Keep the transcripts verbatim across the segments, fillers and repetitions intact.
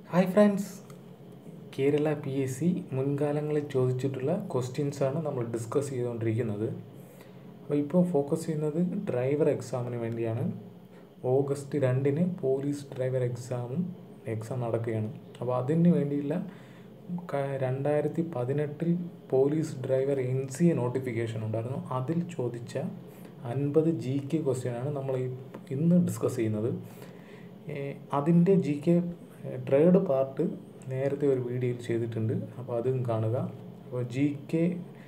Hi friends, Kerala P S C മുൻകാലങ്ങളിൽ ചോദിച്ചിട്ടുള്ള ക്വസ്റ്റ്യൻസാണ് നമ്മൾ ഡിസ്കസ് ചെയ്തുകൊണ്ടിരിക്കുന്നത്. അപ്പോൾ ഇപ്പോൾ ഫോക്കസ് ചെയ്യുന്നത് ഡ്രൈവർ എക്സാമിന് വേണ്ടിയാണ്. ഓഗസ്റ്റ് രണ്ടിന് പോലീസ് ഡ്രൈവർ എക്സാമും എക്സാം നടക്കുകയാണ്. അപ്പോൾ അതിന് വേണ്ടിയുള്ള രണ്ടായിരത്തി പതിനെട്ടിൽ police driver N C A notification ഉണ്ടായിരുന്നു. അതിൽ ചോദിച്ച അൻപത് ജി കെ ക്വസ്റ്റ്യനാണ് നമ്മൾ ഇന്ന് ഡിസ്കസ് ചെയ്യുന്നത്. അതിൻ്റെ ജി കെ ട്രേഡ് പാർട്ട് നേരത്തെ ഒരു വീഡിയോയിൽ ചെയ്തിട്ടുണ്ട്, അപ്പോൾ അതും കാണുക. അപ്പോൾ ജി കെ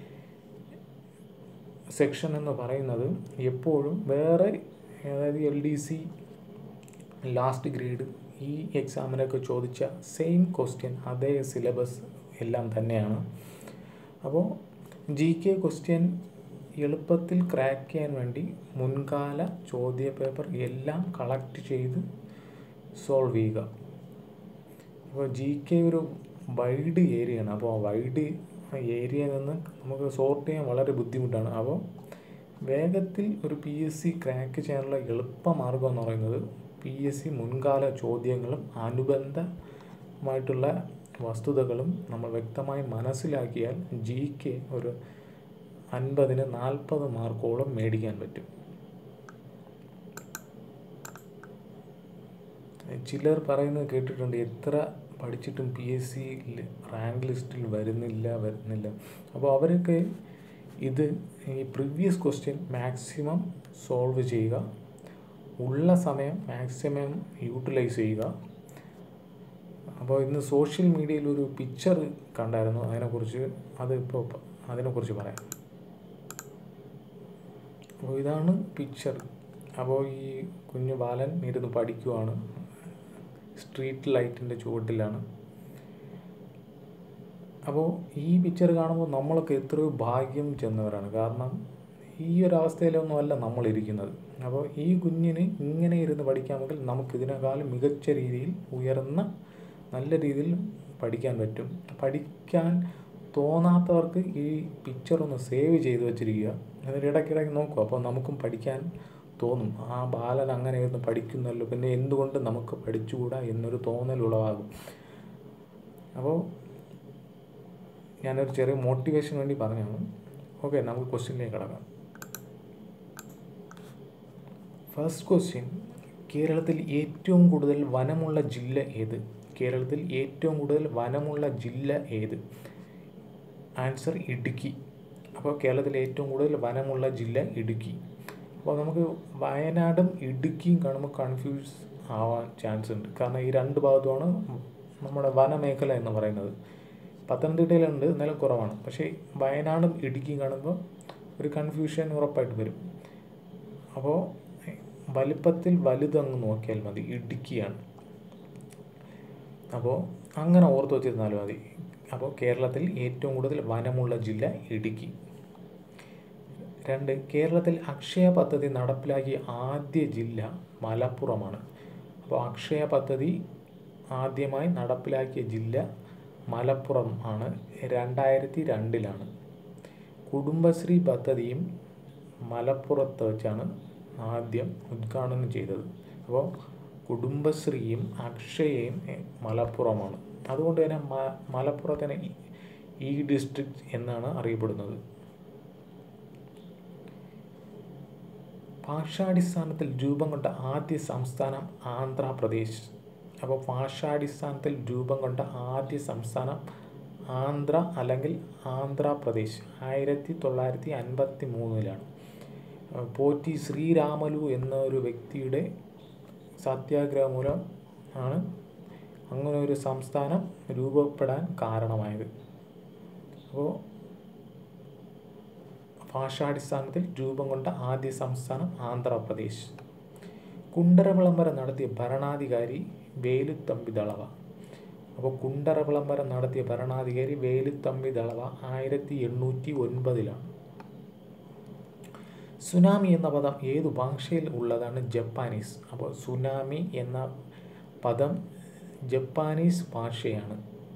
സെക്ഷൻ എന്ന് പറയുന്നത് എപ്പോഴും വേറെ, അതായത് L D C last grade ഈ എക്സാമിനൊക്കെ ചോദിച്ച സെയിം ക്വസ്റ്റ്യൻ, അതേ സിലബസ് എല്ലാം തന്നെയാണ്. അപ്പോൾ ജി കെ ക്വസ്റ്റ്യൻ എളുപ്പത്തിൽ ക്രാക്ക് ചെയ്യാൻ വേണ്ടി മുൻകാല ചോദ്യ പേപ്പർ എല്ലാം കളക്ട് ചെയ്ത് സോൾവ് ചെയ്യുക. അപ്പോൾ ജി കെ ഒരു വൈഡ് ഏരിയയാണ്. അപ്പോൾ വൈഡ് ഏരിയയിൽ നിന്ന് നമുക്ക് സോർട്ട് ചെയ്യാൻ വളരെ ബുദ്ധിമുട്ടാണ്. അപ്പോൾ വേഗത്തിൽ ഒരു പി എസ് സി ക്രാക്ക് ചെയ്യാനുള്ള എളുപ്പമാർഗം എന്ന് പറയുന്നത് പി എസ് സി മുൻകാല ചോദ്യങ്ങളും അനുബന്ധമായിട്ടുള്ള വസ്തുതകളും നമ്മൾ വ്യക്തമായി മനസ്സിലാക്കിയാൽ ജി കെ ഒരു അൻപതിന് നാൽപ്പത് മാർക്കോളം മേടിക്കാൻ പറ്റും. ചിലർ പറയുന്നത് കേട്ടിട്ടുണ്ട്, എത്ര പഠിച്ചിട്ടും പി എസ് സി റാങ്ക് ലിസ്റ്റിൽ വരുന്നില്ല വരുന്നില്ല അപ്പോൾ അവരൊക്കെ ഇത് ഈ പ്രീവിയസ് ക്വസ്റ്റ്യൻ മാക്സിമം സോൾവ് ചെയ്യുക, ഉള്ള സമയം മാക്സിമം യൂട്ടിലൈസ് ചെയ്യുക. അപ്പോൾ ഇന്ന് സോഷ്യൽ മീഡിയയിൽ ഒരു പിക്ചർ കണ്ടായിരുന്നു, അതിനെക്കുറിച്ച് അത് ഇപ്പോൾ അതിനെക്കുറിച്ച് പറയാം. അപ്പോൾ ഇതാണ് പിക്ചർ. അപ്പോൾ ഈ കുഞ്ഞു ബാലൻ ഇരുന്ന് പഠിക്കുവാണ്, സ്ട്രീറ്റ് ലൈറ്റിൻ്റെ ചുവട്ടിലാണ്. അപ്പോൾ ഈ പിക്ചർ കാണുമ്പോൾ നമ്മളൊക്കെ എത്രയോ ഭാഗ്യം ചെന്നവരാണ്. കാരണം ഈ ഒരു അവസ്ഥയിലൊന്നും അല്ല നമ്മളിരിക്കുന്നത്. അപ്പോൾ ഈ കുഞ്ഞിന് ഇങ്ങനെ ഇരുന്ന് പഠിക്കാമെങ്കിൽ നമുക്കിതിനേക്കാളും മികച്ച രീതിയിൽ ഉയർന്ന നല്ല രീതിയിൽ പഠിക്കാൻ പറ്റും. പഠിക്കാൻ തോന്നാത്തവർക്ക് ഈ പിക്ചർ ഒന്ന് സേവ് ചെയ്ത് വെച്ചിരിക്കുക, എന്നിട്ട് ഇടയ്ക്കിടയ്ക്ക് നോക്കുക. അപ്പോൾ നമുക്കും പഠിക്കാൻ തോന്നും. ആ ബാലൻ അങ്ങനെ ഇരുന്ന് പഠിക്കുന്നല്ലോ, പിന്നെ എന്തുകൊണ്ട് നമുക്ക് പഠിച്ചുകൂടാ എന്നൊരു തോന്നൽ ഉളവാകും. അപ്പോൾ ഞാനൊരു ചെറിയ മോട്ടിവേഷൻ വേണ്ടി പറഞ്ഞാണ്. ഓക്കെ, നമുക്ക് ക്വസ്റ്റ്യനിലേക്ക് കിടക്കാം. ഫസ്റ്റ് ക്വസ്റ്റ്യൻ, കേരളത്തിൽ ഏറ്റവും കൂടുതൽ വനമുള്ള ജില്ല ഏത്? കേരളത്തിൽ ഏറ്റവും കൂടുതൽ വനമുള്ള ജില്ല ഏത്? ആൻസർ ഇടുക്കി. അപ്പോൾ കേരളത്തിൽ ഏറ്റവും കൂടുതൽ വനമുള്ള ജില്ല ഇടുക്കി. അപ്പോൾ നമുക്ക് വയനാടും ഇടുക്കിയും കാണുമ്പോൾ കൺഫ്യൂസ് ആവാൻ ചാൻസ് ഉണ്ട്. കാരണം ഈ രണ്ട് ഭാഗത്തുമാണ് നമ്മുടെ വനമേഖല എന്ന് പറയുന്നത്. പത്തനംതിട്ടയിലുണ്ട്, എന്നാലും കുറവാണ്. പക്ഷേ വയനാടും ഇടുക്കിയും കാണുമ്പോൾ ഒരു കൺഫ്യൂഷൻ ഉറപ്പായിട്ട് വരും. അപ്പോൾ വലിപ്പത്തിൽ വലുതങ്ങ് നോക്കിയാൽ മതി, ഇടുക്കിയാണ്. അപ്പോൾ അങ്ങനെ ഓർത്ത് വെച്ചിരുന്നാലും മതി. അപ്പോൾ കേരളത്തിൽ ഏറ്റവും കൂടുതൽ വനമുള്ള ജില്ല ഇടുക്കി. രണ്ട്, കേരളത്തിൽ അക്ഷയ പദ്ധതി നടപ്പിലാക്കിയ ആദ്യ ജില്ല മലപ്പുറമാണ്. അപ്പോൾ അക്ഷയ പദ്ധതി ആദ്യമായി നടപ്പിലാക്കിയ ജില്ല മലപ്പുറം ആണ്, രണ്ടായിരത്തി രണ്ടിലാണ്. കുടുംബശ്രീ പദ്ധതിയും മലപ്പുറത്ത് വെച്ചാണ് ആദ്യം ഉദ്ഘാടനം ചെയ്തത്. അപ്പോൾ കുടുംബശ്രീയും അക്ഷയയും മലപ്പുറമാണ്. അതുകൊണ്ട് തന്നെ മ മലപ്പുറത്തിനെ ഈ ഡിസ്ട്രിക്റ്റ് എന്നാണ് അറിയപ്പെടുന്നത്. ഭാഷാടിസ്ഥാനത്തിൽ രൂപം കൊണ്ട ആദ്യ സംസ്ഥാനം ആന്ധ്രാപ്രദേശ്. അപ്പോൾ ഭാഷാടിസ്ഥാനത്തിൽ രൂപം കൊണ്ട ആദ്യ സംസ്ഥാനം ആന്ധ്ര അല്ലെങ്കിൽ ആന്ധ്രാപ്രദേശ് ആയിരത്തി തൊള്ളായിരത്തി അൻപത്തി മൂന്നിലാണ്. പോറ്റി ശ്രീരാമലു എന്ന ഒരു വ്യക്തിയുടെ സത്യാഗ്രഹം മൂലം ആണ് അങ്ങനെ ഒരു സംസ്ഥാനം രൂപപ്പെടാൻ കാരണമായത്. അപ്പോൾ ഭാഷാടിസ്ഥാനത്തിൽ രൂപം കൊണ്ട ആദ്യ സംസ്ഥാനം ആന്ധ്രാപ്രദേശ്. കുണ്ടറ വിളംബരം നടത്തിയ ഭരണാധികാരി വേലുത്തമ്പി ദളവ. അപ്പോൾ കുണ്ടറ വിളംബരം നടത്തിയ ഭരണാധികാരി വേലുത്തമ്പി ദളവ ആയിരത്തി എണ്ണൂറ്റി ഒൻപതിലാണ്. സുനാമി എന്ന പദം ഏതു ഭാഷയിൽ ഉള്ളതാണ്? ജപ്പാനീസ്. അപ്പോൾ സുനാമി എന്ന പദം ജപ്പാനീസ് ഭാഷയാണ്.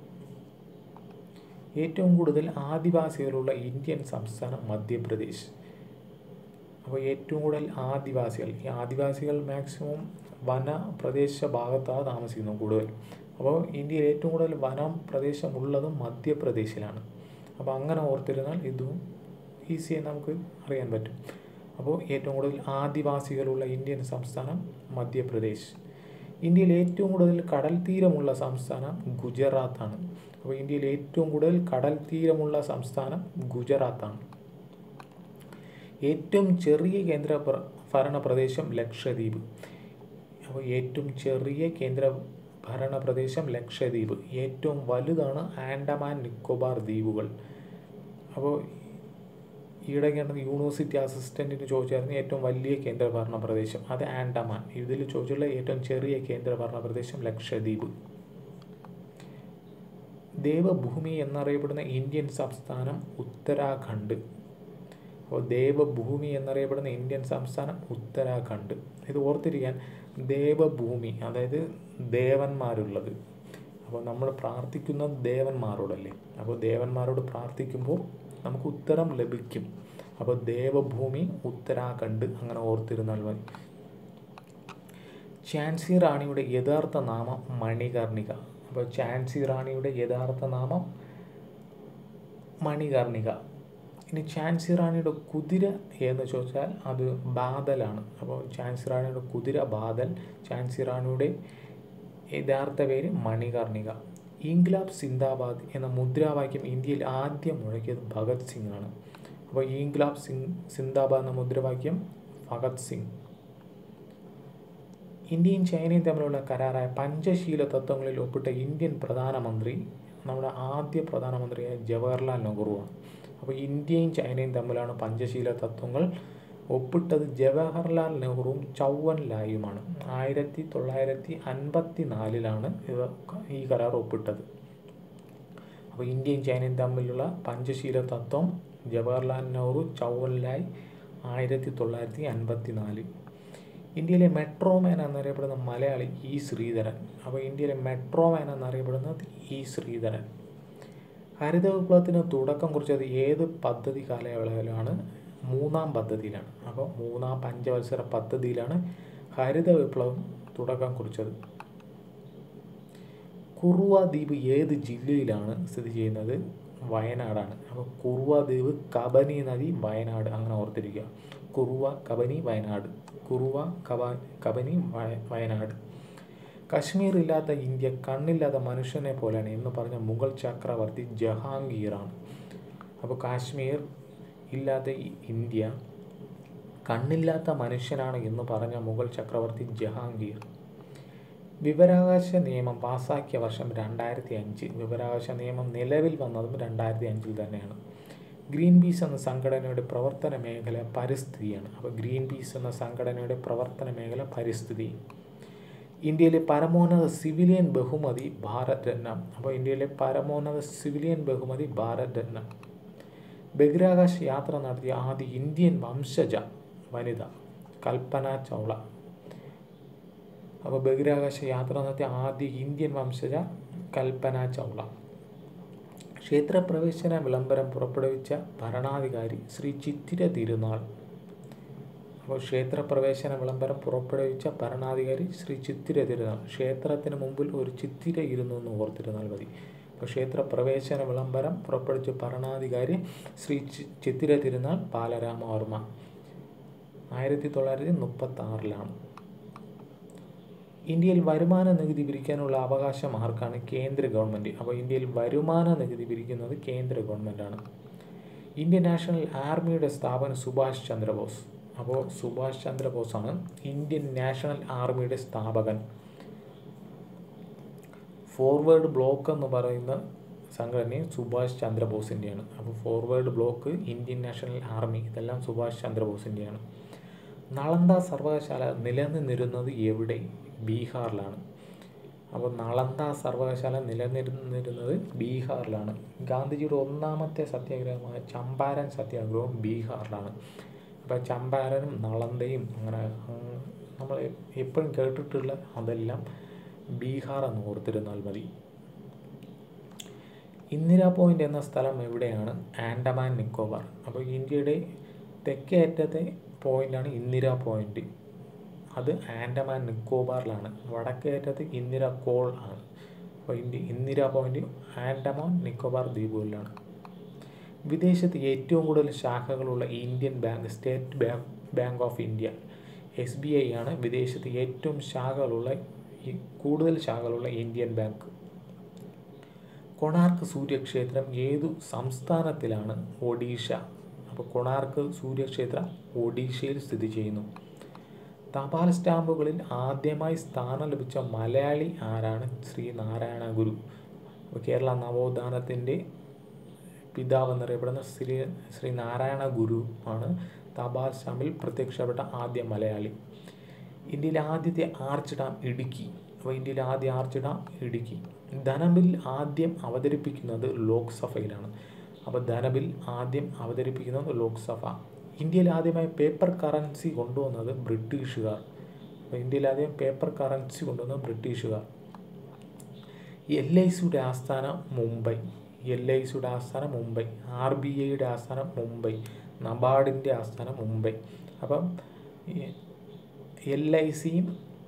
ഏറ്റവും കൂടുതൽ ആദിവാസികളുള്ള ഇന്ത്യൻ സംസ്ഥാനം മധ്യപ്രദേശ്. അപ്പോൾ ഏറ്റവും കൂടുതൽ ആദിവാസികൾ, ഈ ആദിവാസികൾ മാക്സിമം വന പ്രദേശ ഭാഗത്താണ് താമസിക്കുന്നത് കൂടുതൽ. അപ്പോൾ ഇന്ത്യയിൽ ഏറ്റവും കൂടുതൽ വനം പ്രദേശമുള്ളതും മധ്യപ്രദേശിലാണ്. അപ്പോൾ അങ്ങനെ ഓർത്തിരുന്നാൽ ഇതും ഈസിയായി നമുക്ക് അറിയാൻ പറ്റും. അപ്പോൾ ഏറ്റവും കൂടുതൽ ആദിവാസികളുള്ള ഇന്ത്യൻ സംസ്ഥാനം മധ്യപ്രദേശ്. ഇന്ത്യയിൽ ഏറ്റവും കൂടുതൽ കടൽ തീരമുള്ള സംസ്ഥാനം ഗുജറാത്താണ്. അപ്പോൾ ഇന്ത്യയിൽ ഏറ്റവും കൂടുതൽ കടൽ തീരമുള്ള സംസ്ഥാനം ഗുജറാത്താണ്. ഏറ്റവും ചെറിയ കേന്ദ്ര ഭരണ പ്രദേശം ലക്ഷദ്വീപ്. അപ്പോൾ ഏറ്റവും ചെറിയ കേന്ദ്ര ഭരണ പ്രദേശം ലക്ഷദ്വീപ്. ഏറ്റവും വലുതാണ് ആൻഡമാൻ നിക്കോബാർ ദ്വീപുകൾ. അപ്പോൾ ഈയിടെയാണ് യൂണിവേഴ്സിറ്റി അസിസ്റ്റൻറ്റിന് ചോദിച്ചായിരുന്നു ഏറ്റവും വലിയ കേന്ദ്ര ഭരണ പ്രദേശം, അത് ആൻഡമാൻ. ഇതിൽ ചോദിച്ചുള്ള ഏറ്റവും ചെറിയ കേന്ദ്ര ഭരണ പ്രദേശം ലക്ഷദ്വീപ്. ദേവഭൂമി എന്നറിയപ്പെടുന്ന ഇന്ത്യൻ സംസ്ഥാനം ഉത്തരാഖണ്ഡ്. അപ്പോൾ ദേവഭൂമി എന്നറിയപ്പെടുന്ന ഇന്ത്യൻ സംസ്ഥാനം ഉത്തരാഖണ്ഡ്. ഇത് ഓർത്തിരിക്കാൻ, ദേവഭൂമി അതായത് ദേവന്മാരുള്ളത്. അപ്പോൾ നമ്മൾ പ്രാർത്ഥിക്കുന്നത് ദേവന്മാരോടല്ലേ. അപ്പോൾ ദേവന്മാരോട് പ്രാർത്ഥിക്കുമ്പോൾ നമുക്ക് ഉത്തരം ലഭിക്കും. അപ്പോൾ ദേവഭൂമി ഉത്തരാഖണ്ഡ് അങ്ങനെ ഓർത്തിരുന്നാൽ മതി. ഝാൻസി റാണിയുടെ യഥാർത്ഥ നാമം മണികർണിക. അപ്പോൾ ഝാൻസി റാണിയുടെ യഥാർത്ഥ നാമം മണികർണിക. ഇനി ഝാൻസി റാണിയുടെ കുതിര എന്ന് ചോദിച്ചാൽ അത് ബാദലാണ്. അപ്പോൾ ഝാൻസി റാണിയുടെ കുതിര ബാദൽ. ഝാൻസി റാണിയുടെ യഥാർത്ഥ പേര് മണികർണിക. ഇൻക്ലാബ് സിന്ദാബാദ് എന്ന മുദ്രാവാക്യം ഇന്ത്യയിൽ ആദ്യം മുഴക്കിയത് ഭഗത് സിംഗ് ആണ്. അപ്പോൾ ഇൻക്ലാബ് സിംഗ് സിന്ദാബാദ് എന്ന മുദ്രാവാക്യം ഭഗത് സിംഗ്. ഇന്ത്യയും ചൈനയും തമ്മിലുള്ള കരാറായ പഞ്ചശീല തത്വങ്ങളിൽ ഒപ്പിട്ട ഇന്ത്യൻ പ്രധാനമന്ത്രി നമ്മുടെ ആദ്യ പ്രധാനമന്ത്രിയായ ജവഹർലാൽ നെഹ്റുവാണ്. അപ്പോൾ ഇന്ത്യയും ചൈനയും തമ്മിലാണ് പഞ്ചശീല തത്വങ്ങൾ ഒപ്പിട്ടത് ജവഹർലാൽ നെഹ്റുവും ചൗവൻ ലായുമാണ്. ആയിരത്തി തൊള്ളായിരത്തി അൻപത്തി നാലിലാണ് ഇവ ഈ കരാർ ഒപ്പിട്ടത്. അപ്പോൾ ഇന്ത്യയും ചൈനയും തമ്മിലുള്ള പഞ്ചശീല തത്വം ജവഹർലാൽ നെഹ്റു ചൗവൻ ലായ് ആയിരത്തി തൊള്ളായിരത്തി അൻപത്തി നാല്. ഇന്ത്യയിലെ മെട്രോമാൻ എന്നറിയപ്പെടുന്ന മലയാളി ഇ ശ്രീധരൻ. അപ്പോൾ ഇന്ത്യയിലെ മെട്രോമാൻ എന്നറിയപ്പെടുന്നത് ഇ ശ്രീധരൻ. ഹരിത വിപ്ലവത്തിന് തുടക്കം കുറിച്ചത് ഏത് പദ്ധതി കാലയളവിലാണ്? മൂന്നാം പദ്ധതിയിലാണ്. അപ്പോൾ മൂന്നാം പഞ്ചവത്സര പദ്ധതിയിലാണ് ഹരിത വിപ്ലവം തുടക്കം കുറിച്ചത്. കുറുവ ദ്വീപ് ഏത് ജില്ലയിലാണ് സ്ഥിതി ചെയ്യുന്നത്? വയനാടാണ്. അപ്പോൾ കുറുവ ദ്വീപ് കബനി നദി വയനാട് അങ്ങനെ ഓർത്തിരിക്കുക. കുറുവ കബനി വയനാട്. കുറുവ കബ കബനി വയനാട്. കശ്മീർ ഇല്ലാത്ത ഇന്ത്യ കണ്ണില്ലാത്ത മനുഷ്യനെ പോലെയാണ് എന്ന് പറഞ്ഞ മുഗൾ ചക്രവർത്തി ജഹാംഗീറാണ്. അപ്പോൾ കാശ്മീർ ഇല്ലാത്ത ഇന്ത്യ കണ്ണില്ലാത്ത മനുഷ്യനാണ് എന്ന് പറഞ്ഞ മുഗൾ ചക്രവർത്തി ജഹാംഗീർ. വിവരാവകാശ നിയമം പാസാക്കിയ വർഷം രണ്ടായിരത്തി അഞ്ച്. വിവരാവകാശ നിയമം നിലവിൽ വന്നതും രണ്ടായിരത്തി അഞ്ചിൽ തന്നെയാണ്. ഗ്രീൻ പീസ് എന്ന സംഘടനയുടെ പ്രവർത്തന മേഖല പരിസ്ഥിതിയാണ്. അപ്പോൾ ഗ്രീൻ പീസ് എന്ന സംഘടനയുടെ പ്രവർത്തന മേഖല പരിസ്ഥിതി. ഇന്ത്യയിലെ പരമോന്നത സിവിലിയൻ ബഹുമതി ഭാരത് രത്ന. അപ്പോൾ ഇന്ത്യയിലെ പരമോന്നത സിവിലിയൻ ബഹുമതി ഭാരത് രത്ന. ബഹിരാകാശ യാത്ര നടത്തിയ ആദ്യ ഇന്ത്യൻ വംശജ വനിത കൽപ്പന ചൗള. അപ്പോൾ ബഹിരാകാശ യാത്ര നടത്തിയ ആദ്യ ഇന്ത്യൻ വംശജ കൽപ്പന ചൗള. ക്ഷേത്രപ്രവേശന വിളംബരം പുറപ്പെടുവിച്ച ഭരണാധികാരി ശ്രീ ചിത്തിര തിരുനാൾ. അപ്പോൾ ക്ഷേത്രപ്രവേശന വിളംബരം പുറപ്പെടുവിച്ച ഭരണാധികാരി ശ്രീ ചിത്തിര തിരുനാൾ. ക്ഷേത്രത്തിന് മുമ്പിൽ ഒരു ചിത്തിര ഇരുന്നു എന്ന് ഓർത്തിരുന്നാൽ മതി. അപ്പോൾ ക്ഷേത്രപ്രവേശന വിളംബരം പുറപ്പെടുവിച്ച ഭരണാധികാരി ശ്രീ ചിത്തിര തിരുനാൾ ബാലരാമവർമ്മ. ആയിരത്തി തൊള്ളായിരത്തി മുപ്പത്തി ആറിലാണ്. ഇന്ത്യയിൽ വരുമാന നികുതി പിരിക്കാനുള്ള അവകാശം ആർക്കാണ്? കേന്ദ്ര ഗവൺമെൻറ്. അപ്പോൾ ഇന്ത്യയിൽ വരുമാന നികുതി പിരിക്കുന്നത് കേന്ദ്ര ഗവൺമെൻറ്റാണ്. ഇന്ത്യൻ നാഷണൽ ആർമിയുടെ സ്ഥാപകൻ സുഭാഷ് ചന്ദ്രബോസ്. അപ്പോൾ സുഭാഷ് ചന്ദ്രബോസാണ് ഇന്ത്യൻ നാഷണൽ ആർമിയുടെ സ്ഥാപകൻ. ഫോർവേഡ് ബ്ലോക്ക് എന്ന് പറയുന്ന സംഘടനയും സുഭാഷ് ചന്ദ്രബോസിൻ്റെയാണ്. അപ്പോൾ forward block, Indian National Army ഇതെല്ലാം സുഭാഷ് ചന്ദ്രബോസിൻ്റെയാണ്. നളന്ദ സർവകലാശാല നിലനിന്നിരുന്നത് എവിടെ? ബീഹാറിലാണ്. അപ്പോൾ നളന്ദ സർവകലാശാല നിലനിന്നിരുന്നത് ബീഹാറിലാണ്. ഗാന്ധിജിയുടെ ഒന്നാമത്തെ സത്യാഗ്രഹമായ ചമ്പാരൻ സത്യാഗ്രഹവും ബീഹാറിലാണ്. അപ്പോൾ ചമ്പാരനും നളന്ദയും അങ്ങനെ നമ്മൾ എപ്പോഴും കേട്ടിട്ടുള്ള അതെല്ലാം ബീഹാർ എന്ന് ഓർത്തിരുന്നാൽ മതി. ഇന്ദിരാ പോയിൻ്റ് എന്ന സ്ഥലം എവിടെയാണ്? ആൻഡമാൻ നിക്കോബാർ. അപ്പോൾ ഇന്ത്യയുടെ തെക്കേ അറ്റത്തെ പോയിൻ്റാണ് ഇന്ദിരാ പോയിൻ്റ്. അത് ആൻഡമാൻ നിക്കോബാറിലാണ്. വടക്കേ അറ്റത്ത് ഇന്ദിര കോൾ ആണ്. അപ്പോൾ ഇന്ത്യ ഇന്ദിരാ പോയിൻ്റ് ആൻഡമാൻ നിക്കോബാർ ദ്വീപുകളിലാണ്. വിദേശത്ത് ഏറ്റവും കൂടുതൽ ശാഖകളുള്ള Indian bank State Bank bank of India S B I ആണ് വിദേശത്ത് ഏറ്റവും ശാഖകളുള്ള കൂടുതൽ ശാഖകളുള്ള ഇന്ത്യൻ ബാങ്ക്. കൊണാർക്ക് സൂര്യക്ഷേത്രം ഏതു സംസ്ഥാനത്തിലാണ്? ഒഡീഷ. അപ്പോൾ കൊണാർക്ക് സൂര്യക്ഷേത്രം ഒഡീഷയിൽ സ്ഥിതി ചെയ്യുന്നു. തപാൽ സ്റ്റാമ്പുകളിൽ ആദ്യമായി സ്ഥാനം ലഭിച്ച മലയാളി ആരാണ്? ശ്രീ നാരായണ ഗുരു. കേരള നവോത്ഥാനത്തിൻ്റെ പിതാവ് എന്നറിയപ്പെടുന്ന ശ്രീ ശ്രീ നാരായണ ഗുരു ആണ് തപാൽ സ്റ്റാമ്പിൽ പ്രത്യക്ഷപ്പെട്ട ആദ്യ മലയാളി. ഇന്ത്യയിലെ ആദ്യത്തെ ആർച്ച് ഡാം ഇടുക്കി. അപ്പോൾ ഇന്ത്യയിലെ ആദ്യ ആർച്ച് ഡാം ഇടുക്കി. ധനബിൽ ആദ്യം അവതരിപ്പിക്കുന്നത് ലോക്സഭയിലാണ്. അപ്പോൾ ധനബിൽ ആദ്യം അവതരിപ്പിക്കുന്നത് ലോക്സഭ. ഇന്ത്യയിൽ ആദ്യമായി പേപ്പർ കറൻസി കൊണ്ടുവന്നത് ബ്രിട്ടീഷുകാർ. അപ്പോൾ ഇന്ത്യയിൽ ആദ്യം പേപ്പർ കറൻസി കൊണ്ടുവന്നത് ബ്രിട്ടീഷുകാർ. എൽ ഐ സിയുടെ ആസ്ഥാനം മുംബൈ. എൽ ഐ സിയുടെ ആസ്ഥാനം മുംബൈ. ആർ ബി ഐയുടെ ആസ്ഥാനം മുംബൈ. നബാർഡിൻ്റെ ആസ്ഥാനം മുംബൈ. അപ്പം എൽ ഐ സിയും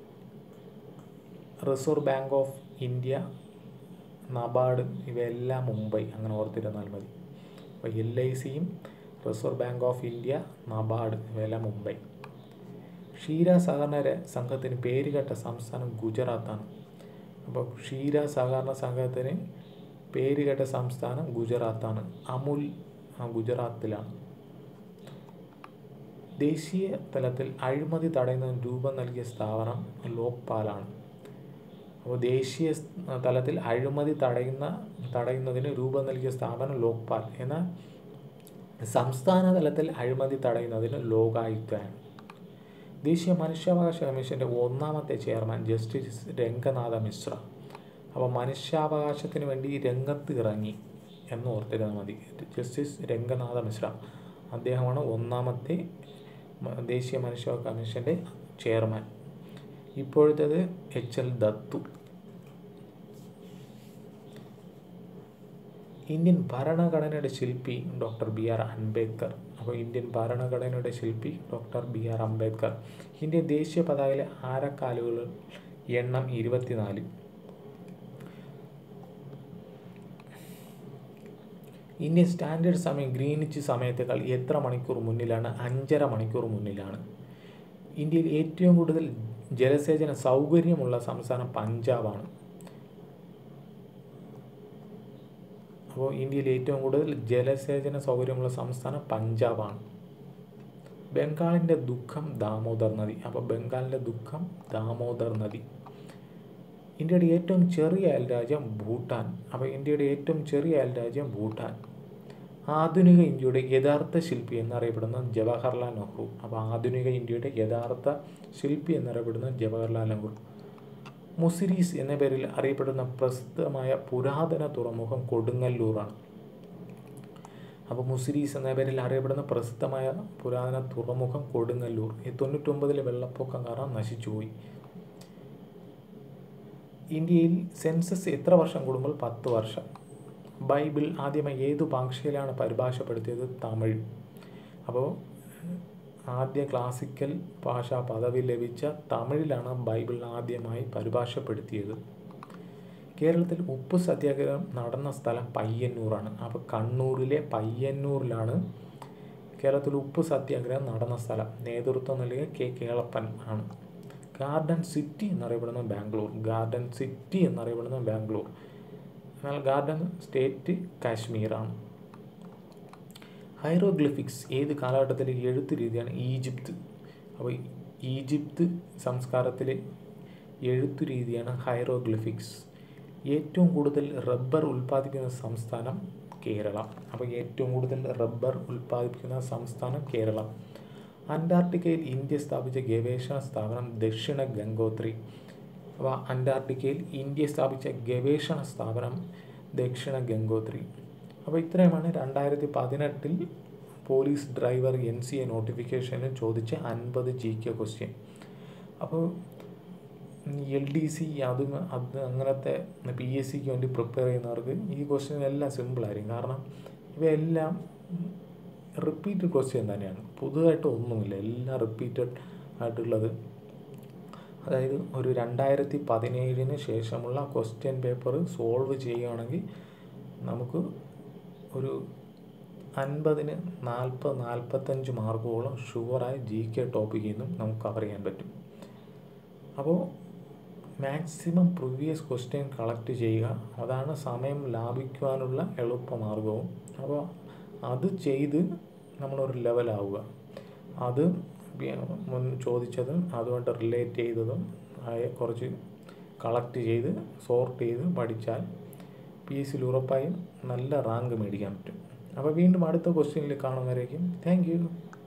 Reserve Bank of India, NABARD ഇവയെല്ലാം മുംബൈ, അങ്ങനെ ഓർത്തിരുന്നാൽ മതി. അപ്പോൾ എൽ ഐ സിയും Reserve Bank of India, NABARD ഇവയെല്ലാം മുംബൈ. ക്ഷീര സഹകരണ സംഘത്തിന് പേരുകേട്ട സംസ്ഥാനം ഗുജറാത്താണ്. അപ്പോൾ ക്ഷീര സഹകരണ സംഘത്തിന് പേരുകേട്ട സംസ്ഥാനം ഗുജറാത്താണ്. അമുൽ ഗുജറാത്തിലാണ്. ദേശീയ തലത്തിൽ അഴിമതി തടയുന്നതിന് രൂപം നൽകിയ സ്ഥാപനം ലോക്പാലാണ്. അപ്പോൾ ദേശീയ തലത്തിൽ അഴിമതി തടയുന്ന തടയുന്നതിന് രൂപം നൽകിയ സ്ഥാപനം ലോക്പാൽ. എന്നാൽ സംസ്ഥാന തലത്തിൽ അഴിമതി തടയുന്നതിന് ലോകായുക്തയാണ്. ദേശീയ മനുഷ്യാവകാശ കമ്മീഷൻ്റെ ഒന്നാമത്തെ ചെയർമാൻ ജസ്റ്റിസ് രംഗനാഥ മിശ്ര. അപ്പോൾ മനുഷ്യാവകാശത്തിന് വേണ്ടി രംഗത്ത് ഇറങ്ങി എന്ന് ഓർത്തിരുന്നാൽ മതി. ജസ്റ്റിസ് രംഗനാഥ മിശ്ര അദ്ദേഹമാണ് ഒന്നാമത്തെ ദേശീയ മനുഷ്യാവകാശ കമ്മീഷൻ്റെ ചെയർമാൻ. ഇപ്പോഴത്തേത് എച്ച് എൽ ദത്തു. ഇന്ത്യൻ ഭരണഘടനയുടെ ശില്പി ഡോക്ടർ ബി ആർ അംബേദ്കർ. അപ്പോൾ ഇന്ത്യൻ ഭരണഘടനയുടെ ശില്പി doctor B R Ambedkar. Indian ദേശീയ പതാകയിലെ ആരക്കാലുകളുടെ എണ്ണം ഇരുപത്തിനാല്. ഇന്ത്യൻ സ്റ്റാൻഡേർഡ് സമയം ഗ്രീനിച്ച് സമയത്തേക്കാൾ എത്ര മണിക്കൂർ മുന്നിലാണ്? അഞ്ചര മണിക്കൂർ മുന്നിലാണ്. ഇന്ത്യയിൽ ഏറ്റവും കൂടുതൽ ജലസേചന സൗകര്യമുള്ള സംസ്ഥാനം പഞ്ചാബാണ്. അപ്പോൾ ഇന്ത്യയിൽ ഏറ്റവും കൂടുതൽ ജലസേചന സൗകര്യമുള്ള സംസ്ഥാനം പഞ്ചാബാണ്. ബംഗാളിൻ്റെ ദുഃഖം ദാമോദർ നദി. അപ്പോൾ ബംഗാളിൻ്റെ ദുഃഖം ദാമോദർ നദി. ഇന്ത്യയുടെ ഏറ്റവും ചെറിയ അയൽരാജ്യം ഭൂട്ടാൻ. അപ്പോൾ ഇന്ത്യയുടെ ഏറ്റവും ചെറിയ അയൽരാജ്യം ഭൂട്ടാൻ. ആധുനിക ഇന്ത്യയുടെ യഥാർത്ഥ ശില്പി എന്നറിയപ്പെടുന്നത് ജവഹർലാൽ നെഹ്റു. അപ്പോൾ ആധുനിക ഇന്ത്യയുടെ യഥാർത്ഥ ശില്പി എന്നറിയപ്പെടുന്നത് ജവഹർലാൽ നെഹ്റു. മുസിരീസ് എന്ന പേരിൽ അറിയപ്പെടുന്ന പ്രസിദ്ധമായ പുരാതന തുറമുഖം കൊടുങ്ങല്ലൂറാണ്. അപ്പോൾ മുസിരീസ് എന്ന പേരിൽ അറിയപ്പെടുന്ന പ്രസിദ്ധമായ പുരാതന തുറമുഖം കൊടുങ്ങല്ലൂർ. ഈ തൊണ്ണൂറ്റൊമ്പതിലെ വെള്ളപ്പൊക്കം കാരണം നശിച്ചുപോയി. ഇന്ത്യയിൽ സെൻസസ് എത്ര വർഷം കൂടുമ്പോൾ? പത്ത് വർഷം. ബൈബിൾ ആദ്യമായി ഏതു ഭാഷയിലാണ് പരിഭാഷപ്പെടുത്തിയത്? തമിഴ്. അപ്പോൾ ആദ്യ ക്ലാസിക്കൽ ഭാഷാ പദവി ലഭിച്ച തമിഴിലാണ് ബൈബിൾ ആദ്യമായി പരിഭാഷപ്പെടുത്തിയത്. കേരളത്തിൽ ഉപ്പ് സത്യാഗ്രഹം നടന്ന സ്ഥലം പയ്യന്നൂറാണ്. അപ്പോൾ കണ്ണൂരിലെ പയ്യന്നൂരിലാണ് കേരളത്തിൽ ഉപ്പ് സത്യാഗ്രഹം നടന്ന സ്ഥലം. നേതൃത്വം നൽകിയ കെ കേളപ്പൻ ആണ്. ഗാർഡൻ സിറ്റി എന്നറിയപ്പെടുന്നത് ബാംഗ്ലൂർ. ഗാർഡൻ സിറ്റി എന്നറിയപ്പെടുന്നത് ബാംഗ്ലൂർ. എന്നാൽ ഗാർഡൻ സ്റ്റേറ്റ് കാശ്മീറാണ്. ഹൈറോഗ്ലിഫിക്സ് ഏത് കാലഘട്ടത്തിലെ എഴുത്ത് രീതിയാണ്? ഈജിപ്ത്. അപ്പോൾ ഈജിപ്ത് സംസ്കാരത്തിലെ എഴുത്തു രീതിയാണ് ഹൈറോഗ്ലിഫിക്സ്. ഏറ്റവും കൂടുതൽ റബ്ബർ ഉൽപ്പാദിപ്പിക്കുന്ന സംസ്ഥാനം കേരളം. അപ്പോൾ ഏറ്റവും കൂടുതൽ റബ്ബർ ഉൽപ്പാദിപ്പിക്കുന്ന സംസ്ഥാനം കേരളം. അന്റാർട്ടിക്കയിൽ ഇന്ത്യ സ്ഥാപിച്ച ഗവേഷണ സ്ഥാപനം ദക്ഷിണ ഗംഗോത്രി. അപ്പോൾ അന്റാർട്ടിക്കയിൽ ഇന്ത്യ സ്ഥാപിച്ച ഗവേഷണ സ്ഥാപനം ദക്ഷിണ ഗംഗോത്രി. അപ്പോൾ ഇത്രയുമാണ് രണ്ടായിരത്തി പതിനെട്ടിൽ police driver N C A നോട്ടിഫിക്കേഷനിൽ ചോദിച്ച അൻപത് ജി കെ ക്വസ്റ്റ്യൻ. അപ്പോൾ എൽ ഡി സി അതും അത് അങ്ങനത്തെ പി എസ് സിക്ക് വേണ്ടി പ്രിപ്പയർ ചെയ്യുന്നവർക്ക് ഈ ക്വസ്റ്റ്യൻ എല്ലാം സിമ്പിളായിരിക്കും. കാരണം ഇവയെല്ലാം റിപ്പീറ്റഡ് ക്വസ്റ്റ്യൻ തന്നെയാണ്. പുതുതായിട്ട് ഒന്നുമില്ല, എല്ലാം റിപ്പീറ്റഡ് ആയിട്ടുള്ളത്. അതായത് ഒരു രണ്ടായിരത്തി പതിനേഴിന് ശേഷമുള്ള ക്വസ്റ്റ്യൻ പേപ്പർ സോൾവ് ചെയ്യുകയാണെങ്കിൽ നമുക്ക് ഒരു അൻപതിന് നാൽപ്പത് നാൽപ്പത്തഞ്ച് മാർക്കോളം ഷുവറായി ജി കെ ടോപ്പിക്കിൽ നിന്നും നമുക്ക് കവർ ചെയ്യാൻ പറ്റും. അപ്പോൾ മാക്സിമം പ്രീവിയസ് ക്വസ്റ്റ്യൻ കളക്ട് ചെയ്യുക, അതാണ് സമയം ലാഭിക്കുവാനുള്ള എളുപ്പമാർഗവും. അപ്പോൾ അത് ചെയ്ത് നമ്മളൊരു ലെവലാവുക. അത് മുൻ ചോദിച്ചതും അതുകൊണ്ട് റിലേറ്റ് ചെയ്തതും ആയ കുറച്ച് കളക്ട് ചെയ്ത് സോർട്ട് ചെയ്ത് പഠിച്ചാൽ പി എസ് സിയിൽ ഉറപ്പായും നല്ല റാങ്ക് മേടിക്കാൻ പറ്റും. അപ്പോൾ വീണ്ടും അടുത്ത ക്വസ്റ്റ്യനിൽ കാണുന്നവരേക്കും താങ്ക് യു.